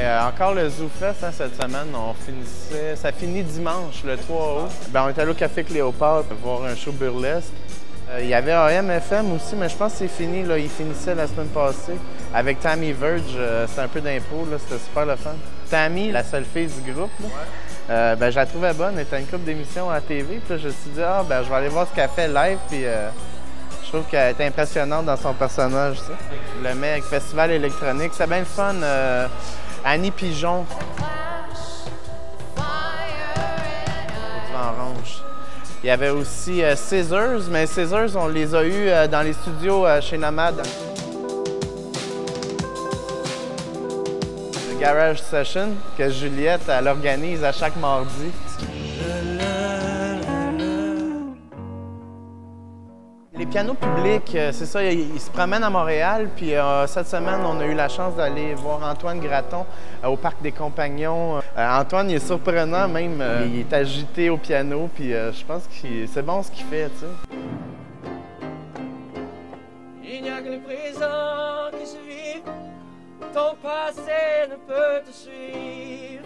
encore le Zoo Fest hein, cette semaine, ça finit dimanche, le 3 août. On est allé au Café Cléopâtre voir un show burlesque. Il y avait AM/FM aussi, mais je pense que c'est fini, là. Il finissait la semaine passée. Avec Tammy Verge, c'est un peu d'impro, c'était super le fun. Tammy, la seule fille du groupe, là, je la trouvais bonne, elle était une couple d'émissions à la TV, puis là, je me suis dit, je vais aller voir ce qu'elle fait live, puis je trouve qu'elle est impressionnante dans son personnage, ça. Le mec, festival électronique, c'est bien le fun. Annie Pigeon. Du vent orange. Il y avait aussi Scissors, mais Scissors, on les a eus dans les studios chez Nomad. Le Garage Session que Juliette, elle organise à chaque mardi. Les pianos publics, c'est ça, ils se promènent à Montréal, puis cette semaine, on a eu la chance d'aller voir Antoine Graton au Parc des Compagnons. Antoine, il est surprenant même, il est agité au piano, puis je pense que c'est bon ce qu'il fait, tu sais. Il n'y a que le présent qui se vit, ton passé ne peut te suivre.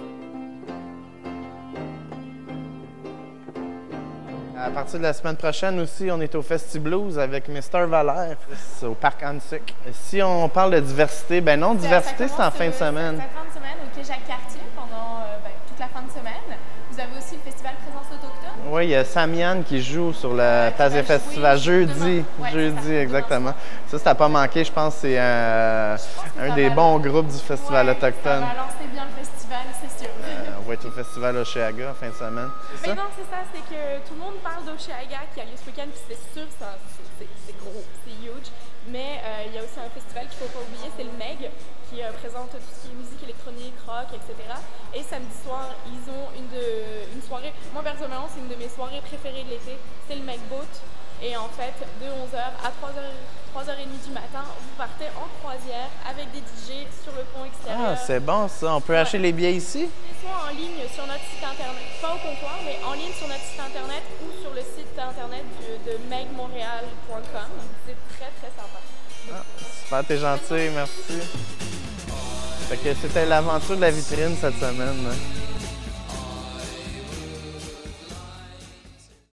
À partir de la semaine prochaine aussi, on est au Festi-Blues avec Mr. Valère, au Parc Antique. Si on parle de diversité, non, diversité, c'est en fin de semaine. C'est en fin de semaine au Quai Jacques-Cartier pendant toute la fin de semaine. Vous avez aussi le Festival Présence autochtone. Oui, il y a Samian qui joue sur la place des festivals jeudi. Jeudi, exactement. Ça n'a pas manqué, je pense que c'est un des bons groupes du Festival autochtone. Ça va lancer bien le festival, c'est sûr. On va être au Festival Oshéaga en fin de semaine. Mais non, c'est ça, c'est que tout le monde parle d'Oshéaga qui a lieu ce week-end, puis c'est sûr, c'est gros, c'est huge. Mais il y a aussi un festival qu'il ne faut pas oublier, c'est le MEG, qui présente tout ce qui est musique électronique, rock, etc. Et samedi soir, ils ont une soirée, moi personnellement, c'est une de mes soirées préférées de l'été, c'est le MEG Boat. Et en fait, de 11h à 3h30 du matin, vous partez en croisière avec des DJ sur le pont extérieur. Ah, c'est bon ça. On peut acheter les billets ici? Soit en ligne sur notre site internet, pas au comptoir, mais en ligne sur notre site internet ou sur le site internet de megmontréal.com. C'est très, très sympa. Ah, super, t'es gentil, merci. Fait que c'était l'aventure de la vitrine cette semaine.